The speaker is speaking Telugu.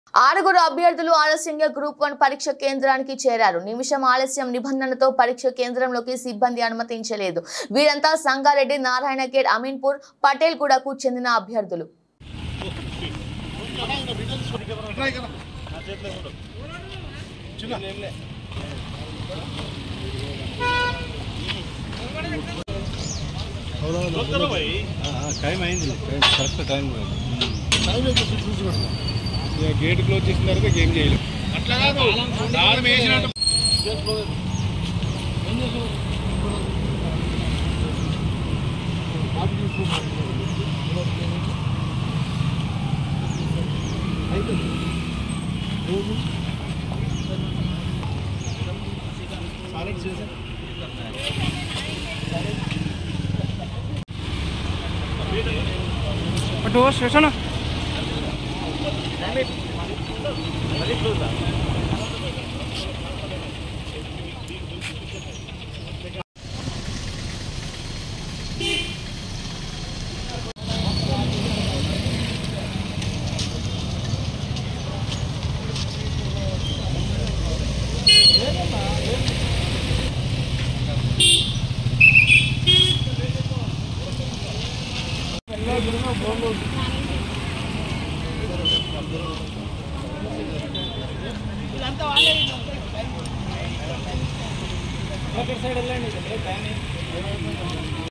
ఆరుగురు అభ్యర్థులు ఆలస్యంగా గ్రూప్ 1 పరీక్ష కేంద్రానికి చేరారు. నిమిషం ఆలస్యం నిబంధనతో పరీక్ష కేంద్రంలోకి సిబ్బంది అనుమతించలేదు. వీరంతా సంగారెడ్డి, నారాయణఖేడ్, అమీన్పూర్, పటేల్గూడకు చెందిన అభ్యర్థులు. Gate close game station